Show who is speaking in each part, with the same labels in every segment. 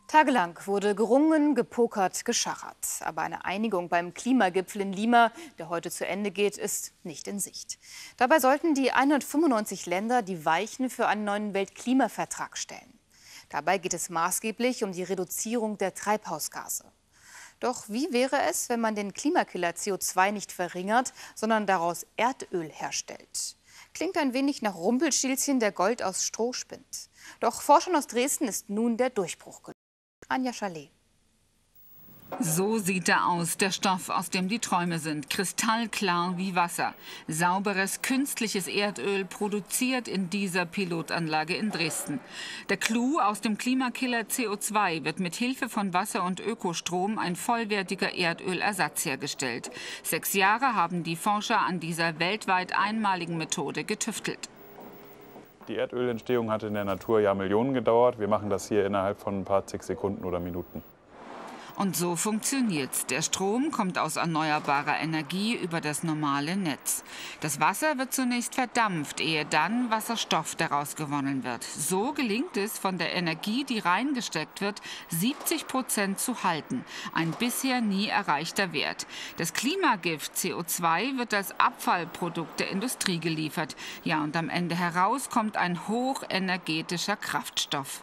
Speaker 1: Tagelang wurde gerungen, gepokert, geschachert. Aber eine Einigung beim Klimagipfel in Lima, der heute zu Ende geht, ist nicht in Sicht. Dabei sollten die 195 Länder die Weichen für einen neuen Weltklimavertrag stellen. Dabei geht es maßgeblich um die Reduzierung der Treibhausgase. Doch wie wäre es, wenn man den Klimakiller CO2 nicht verringert, sondern daraus Erdöl herstellt? Klingt ein wenig nach Rumpelstilzchen, der Gold aus Stroh spinnt. Doch Forschern aus Dresden ist nun der Durchbruch gelungen. Anja Chalet.
Speaker 2: So sieht er aus, der Stoff, aus dem die Träume sind. Kristallklar wie Wasser. Sauberes, künstliches Erdöl produziert in dieser Pilotanlage in Dresden. Der Clou: aus dem Klimakiller CO2 wird mit Hilfe von Wasser und Ökostrom ein vollwertiger Erdölersatz hergestellt. 6 Jahre haben die Forscher an dieser weltweit einmaligen Methode getüftelt.
Speaker 3: Die Erdölentstehung hat in der Natur ja Millionen gedauert. Wir machen das hier innerhalb von ein paar zig Sekunden oder Minuten.
Speaker 2: Und so funktioniert's. Der Strom kommt aus erneuerbarer Energie über das normale Netz. Das Wasser wird zunächst verdampft, ehe dann Wasserstoff daraus gewonnen wird. So gelingt es, von der Energie, die reingesteckt wird, 70% zu halten. Ein bisher nie erreichter Wert. Das Klimagift CO2 wird als Abfallprodukt der Industrie geliefert. Ja, und am Ende heraus kommt ein hochenergetischer Kraftstoff.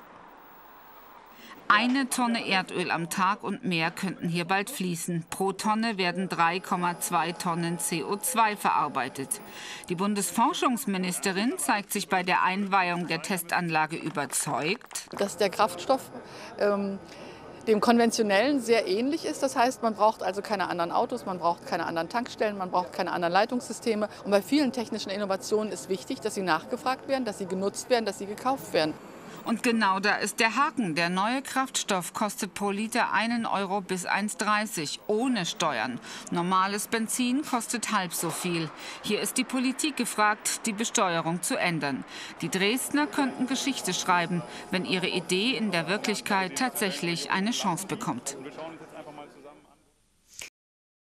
Speaker 2: 1 Tonne Erdöl am Tag und mehr könnten hier bald fließen. Pro Tonne werden 3,2 Tonnen CO2 verarbeitet. Die Bundesforschungsministerin zeigt sich bei der Einweihung der Testanlage überzeugt,
Speaker 4: dass der Kraftstoff dem konventionellen sehr ähnlich ist. Das heißt, man braucht also keine anderen Autos, man braucht keine anderen Tankstellen, man braucht keine anderen Leitungssysteme. Und bei vielen technischen Innovationen ist wichtig, dass sie nachgefragt werden, dass sie genutzt werden, dass sie gekauft werden.
Speaker 2: Und genau da ist der Haken. Der neue Kraftstoff kostet pro Liter 1 Euro bis 1,30 ohne Steuern. Normales Benzin kostet halb so viel. Hier ist die Politik gefragt, die Besteuerung zu ändern. Die Dresdner könnten Geschichte schreiben, wenn ihre Idee in der Wirklichkeit tatsächlich eine Chance bekommt.